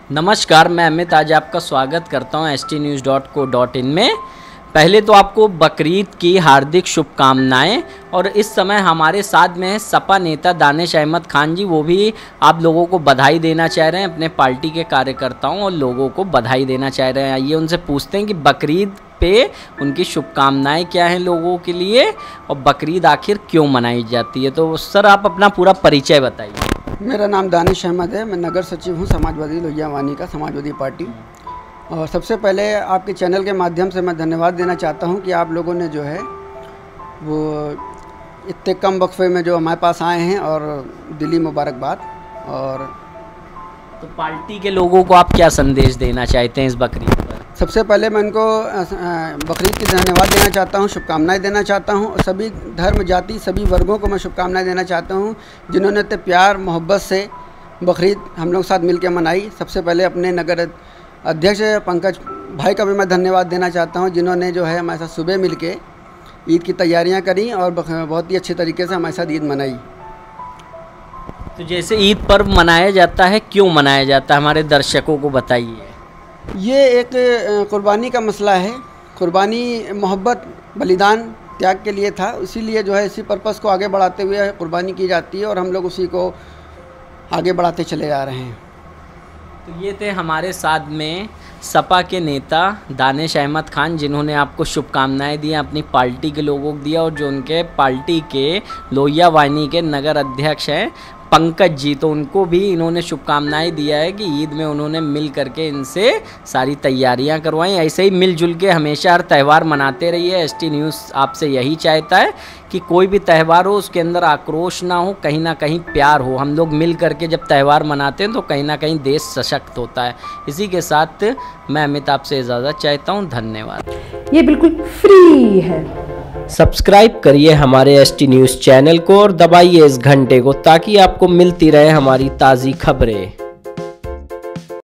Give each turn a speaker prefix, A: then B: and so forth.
A: नमस्कार, मैं अमित आज आपका स्वागत करता हूं stnews.co.in में। पहले तो आपको बकरीद की हार्दिक शुभकामनाएं। और इस समय हमारे साथ में है सपा नेता दानिश अहमद खान जी। वो भी आप लोगों को बधाई देना चाह रहे हैं, अपने पार्टी के कार्यकर्ताओं और लोगों को बधाई देना चाह रहे हैं। आइए उनसे पूछते हैं कि बकरीद पे उनकी शुभकामनाएं क्या हैं लोगों के लिए और बकरीद आखिर क्यों मनाई जाती है। तो सर, आप अपना पूरा परिचय बताइए।
B: मेरा नाम दानिश अहमद है, मैं नगर सचिव हूँ समाजवादी लोहिया वानी का, समाजवादी पार्टी। और सबसे पहले आपके चैनल के माध्यम से मैं धन्यवाद देना चाहता हूँ कि आप लोगों ने जो है वो इतने कम वक्फे में जो हमारे पास आए हैं, और दिली मुबारकबाद। और
A: तो पार्टी के लोगों को आप क्या संदेश देना चाहते हैं इस बकरीद पर? सबसे
B: पहले मैं इनको बकरीद की धन्यवाद देना चाहता हूँ, शुभकामनाएं देना चाहता हूँ। सभी धर्म जाति सभी वर्गों को मैं शुभकामनाएं देना चाहता हूँ जिन्होंने इतने प्यार मोहब्बत से बकरीद हम लोग साथ मिलकर मनाई। सबसे पहले अपने नगर अध्यक्ष पंकज भाई का भी मैं धन्यवाद देना चाहता हूँ, जिन्होंने जो है हमारे साथ सुबह मिलके ईद की तैयारियाँ करी और बहुत ही अच्छे तरीके से हमारे साथ ईद मनाई।
A: तो जैसे ईद पर्व मनाया जाता है, क्यों मनाया जाता है, हमारे दर्शकों को बताइए।
B: ये एक कुर्बानी का मसला है। कुर्बानी मोहब्बत बलिदान त्याग के लिए था, इसीलिए जो है इसी पर्पस को आगे बढ़ाते हुए कुर्बानी की जाती है और हम लोग उसी को आगे बढ़ाते चले जा रहे हैं।
A: तो ये थे हमारे साथ में सपा के नेता दानिश अहमद खान, जिन्होंने आपको शुभकामनाएं दी, अपनी पार्टी के लोगों को दिया। और जो उनके पार्टी के लोहिया वानी के नगर अध्यक्ष हैं पंकज जी, तो उनको भी इन्होंने शुभकामनाएं दिया है कि ईद में उन्होंने मिल करके इनसे सारी तैयारियां करवाई। ऐसे ही मिलजुल के हमेशा हर त्यौहार मनाते रहिए। ST न्यूज़ आपसे यही चाहता है कि कोई भी त्यौहार हो उसके अंदर आक्रोश ना हो, कहीं ना कहीं प्यार हो। हम लोग मिल करके जब त्यौहार मनाते हैं तो कहीं ना कहीं देश सशक्त होता है। इसी के साथ मैं अमित आपसे इजाज़त चाहता हूँ। धन्यवाद।
C: ये बिल्कुल फ्री है।
A: सब्सक्राइब करिए हमारे ST न्यूज़ चैनल को और दबाइए इस घंटे को, ताकि आपको मिलती रहे हमारी ताज़ी खबरें।